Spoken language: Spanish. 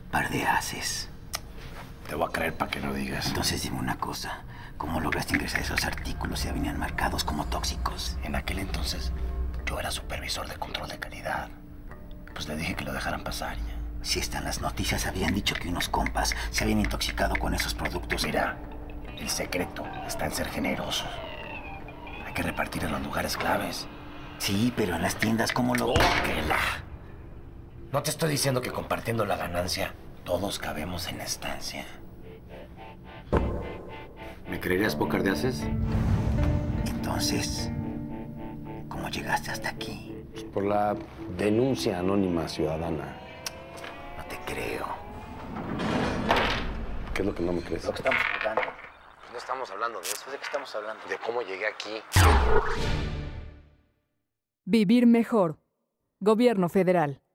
Par de haces. Te voy a creer para que no digas. Entonces dime una cosa. ¿Cómo lograste ingresar esos artículos si ya venían marcados como tóxicos? En aquel entonces, yo era supervisor de control de calidad. Pues le dije que lo dejaran pasar ya. Si están las noticias, habían dicho que unos compas se habían intoxicado con esos productos. Mira, el secreto está en ser generosos. Hay que repartir en los lugares claves. Sí, pero en las tiendas, ¿cómo lo...? No te estoy diciendo que compartiendo la ganancia, todos cabemos en la estancia. ¿Me creerías pócar de haces? Entonces, ¿cómo llegaste hasta aquí? Pues por la denuncia anónima ciudadana. No te creo. ¿Qué es lo que no me crees? Lo que estamos jugando. No estamos hablando de eso. ¿De qué estamos hablando? De cómo llegué aquí. Vivir mejor. Gobierno Federal.